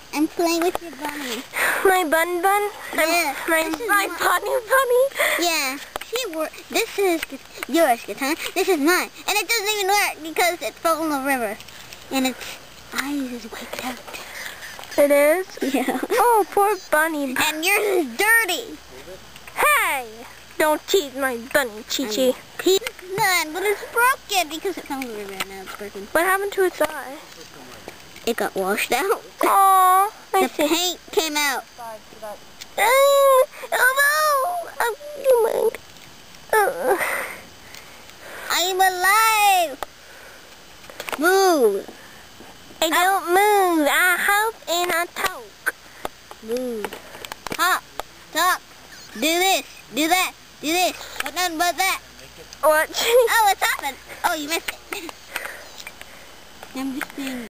I'm playing with your bunny. My bun? Yeah. My bunny? Yeah. See, this is yours, Katana. This is mine. And it doesn't even work because it fell in the river. And its eyes is wiped out. It is? Yeah. Oh, poor bunny. And yours is dirty. Hey! Don't tease my bunny, Chi-Chi. He's none, but it's broken because it fell in the river and now it's broken. What happened to its eye? It got washed out. Oh, I The see. paint came out. Oh no! I'm alive. Move. I don't move. I hop and I talk. Move. Hop. Talk. Do this. Do that. Do this. But none but that. What? Oh, what's happened? Oh, you missed it. I'm just doing